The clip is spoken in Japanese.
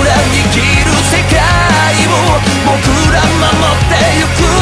裏切る世界を僕ら守ってゆく